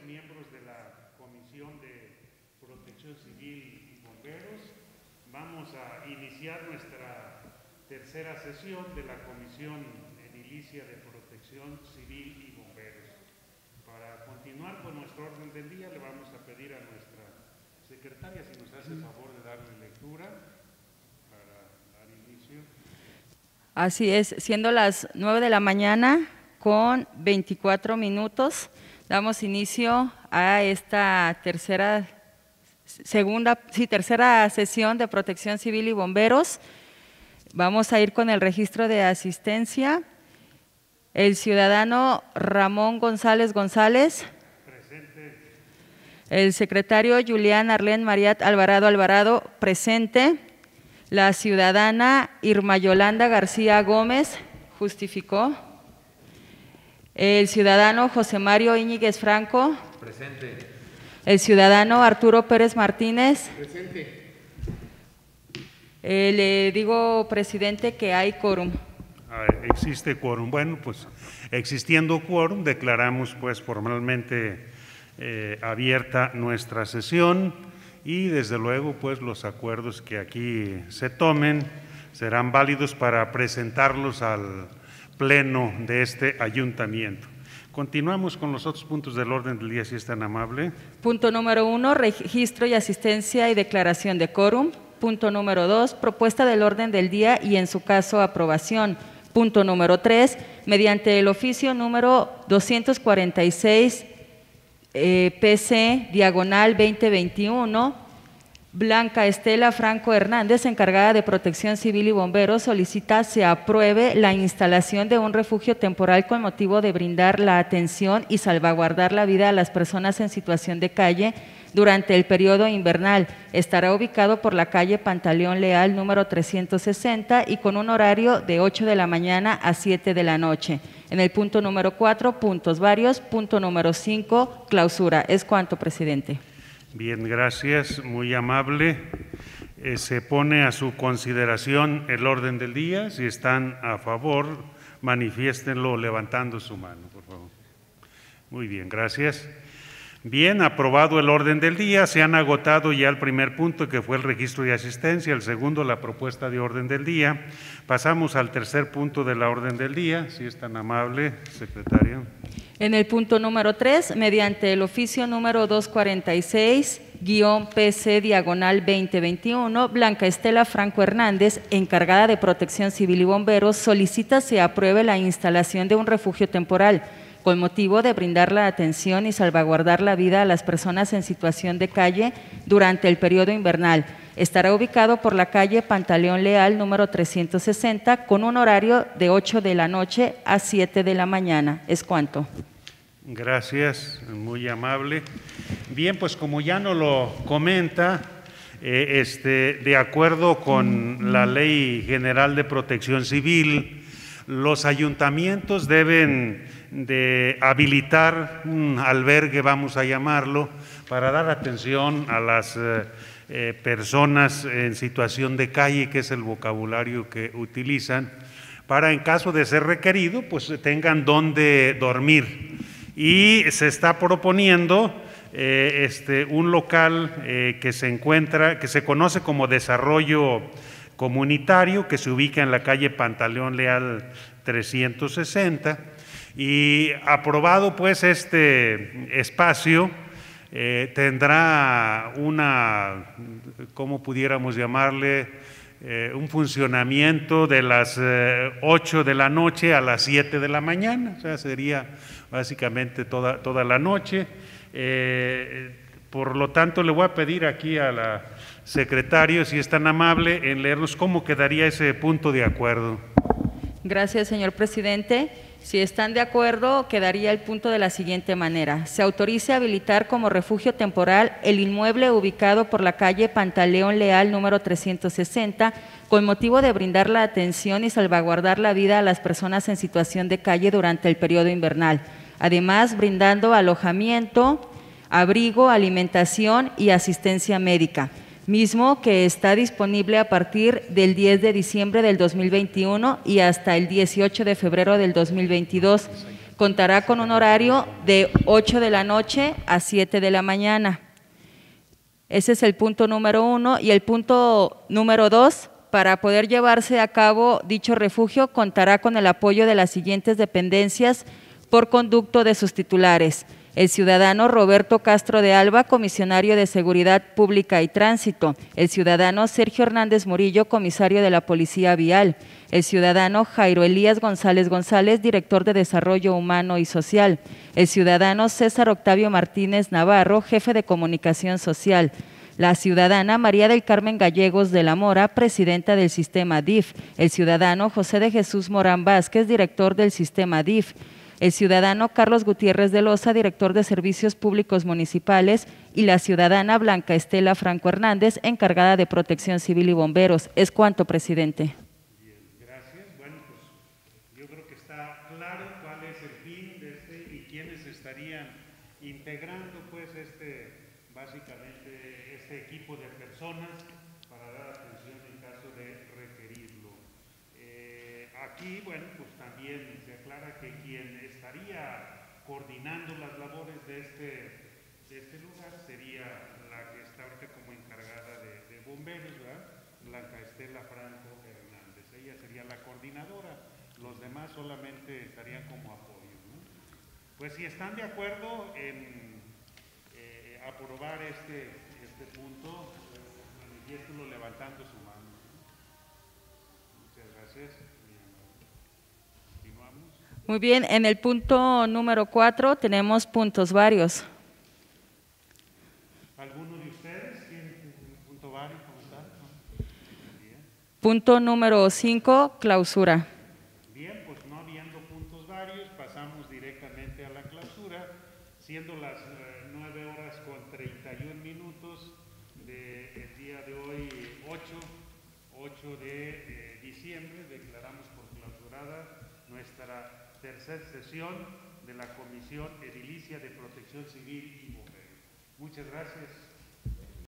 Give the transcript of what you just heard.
miembros de la Comisión de Protección Civil y Bomberos. Vamos a iniciar nuestra tercera sesión de la Comisión Edilicia de Protección Civil y Bomberos. Para continuar con nuestro orden del día, le vamos a pedir a nuestra secretaria si nos hace el favor de darle lectura para dar inicio. Así es, siendo las 9 de la mañana con 24 minutos, damos inicio a esta tercera sesión de Protección Civil y Bomberos. Vamos a ir con el registro de asistencia. El ciudadano Ramón González González. Presente. El secretario Julián Arlén Mariat Alvarado Alvarado, presente. La ciudadana Irma Yolanda García Gómez, justificó. El ciudadano José Mario Íñiguez Franco. Presente. El ciudadano Arturo Pérez Martínez. Presente. Le digo, presidente, que hay quórum. Existe quórum. Bueno, pues existiendo quórum, declaramos pues formalmente abierta nuestra sesión y desde luego pues los acuerdos que aquí se tomen serán válidos para presentarlos al pleno de este ayuntamiento. Continuamos con los otros puntos del orden del día, si es tan amable. Punto número 1, registro y asistencia y declaración de quórum. Punto número 2, propuesta del orden del día y en su caso aprobación. Punto número 3, mediante el oficio número 246 PC diagonal 2021, Blanca Estela Franco Hernández, encargada de Protección Civil y Bomberos, solicita se apruebe la instalación de un refugio temporal con motivo de brindar la atención y salvaguardar la vida a las personas en situación de calle durante el periodo invernal. Estará ubicado por la calle Pantaleón Leal número 360 y con un horario de 8 de la mañana a 7 de la noche. En el punto número 4, puntos varios. Punto número 5, clausura. Es cuanto, presidente. Bien, gracias, muy amable. Se pone a su consideración el orden del día. Si están a favor, manifiéstenlo levantando su mano, por favor. Muy bien, gracias. Bien, aprobado el orden del día, se han agotado ya el primer punto, que fue el registro de asistencia, el segundo, la propuesta de orden del día. Pasamos al tercer punto de la orden del día, si es tan amable, secretario. En el punto número 3, mediante el oficio número 246-PC diagonal 2021, Blanca Estela Franco Hernández, encargada de Protección Civil y Bomberos, solicita se apruebe la instalación de un refugio temporal con motivo de brindar la atención y salvaguardar la vida a las personas en situación de calle durante el periodo invernal. Estará ubicado por la calle Pantaleón Leal número 360 con un horario de 8 de la noche a 7 de la mañana. Es cuanto. Gracias, muy amable. Bien, pues como ya nos lo comenta, de acuerdo con la Ley General de Protección Civil, los ayuntamientos deben de habilitar un albergue, vamos a llamarlo, para dar atención a las personas en situación de calle, que es el vocabulario que utilizan, para en caso de ser requerido, pues tengan dónde dormir. Y se está proponiendo un local que se conoce como Desarrollo Comunitario, que se ubica en la calle Pantaleón Leal 360, y aprobado pues este espacio tendrá ¿cómo pudiéramos llamarle? Un funcionamiento de las 8 de la noche a las 7 de la mañana, o sea, sería básicamente toda la noche. Por lo tanto, le voy a pedir aquí a la secretaria, si es tan amable, en leernos cómo quedaría ese punto de acuerdo. Gracias, señor presidente. Si están de acuerdo, quedaría el punto de la siguiente manera. Se autorice habilitar como refugio temporal el inmueble ubicado por la calle Pantaleón Leal número 360 con motivo de brindar la atención y salvaguardar la vida a las personas en situación de calle durante el periodo invernal. Además, brindando alojamiento, abrigo, alimentación y asistencia médica, mismo que está disponible a partir del 10 de diciembre del 2021 y hasta el 18 de febrero del 2022, Contará con un horario de 8 de la noche a 7 de la mañana. Ese es el punto número 1. Y el punto número 2, para poder llevarse a cabo dicho refugio, contará con el apoyo de las siguientes dependencias por conducto de sus titulares: el ciudadano Roberto Castro de Alba, comisionario de Seguridad Pública y Tránsito; el ciudadano Sergio Hernández Murillo, comisario de la Policía Vial; el ciudadano Jairo Elías González González, director de Desarrollo Humano y Social; el ciudadano César Octavio Martínez Navarro, jefe de Comunicación Social; la ciudadana María del Carmen Gallegos de la Mora, presidenta del sistema DIF; el ciudadano José de Jesús Morán Vázquez, director del sistema DIF; el ciudadano Carlos Gutiérrez de Loza, director de Servicios Públicos Municipales; y la ciudadana Blanca Estela Franco Hernández, encargada de Protección Civil y Bomberos. Es cuanto, presidente. Bien, gracias. Bueno, pues yo creo que está claro cuál es el fin de y quiénes estarían integrando pues básicamente este equipo de personas para dar atención en caso de requerirlo. Aquí, bueno, pues también se aclara que quien estaría coordinando las labores de este lugar sería la que está ahorita como encargada de bomberos, ¿verdad? Blanca Estela Franco Hernández. Ella sería la coordinadora, los demás solamente estarían como apoyo, ¿no? Pues si están de acuerdo en aprobar este punto, manifiéstelo levantando su mano. Muchas gracias. Continuamos. Muy bien, en el punto número 4 tenemos puntos varios. ¿Alguno de ustedes tiene un punto vario como tal? ¿No? Bien. Punto número 5, clausura. Bien, pues no habiendo puntos varios, pasamos directamente a la clausura, siendo las 9:31 del día de hoy, 8 de diciembre, declaramos por clausurada nuestra tercera sesión de la Comisión Edilicia de Protección Civil y Bomberos. Muchas gracias.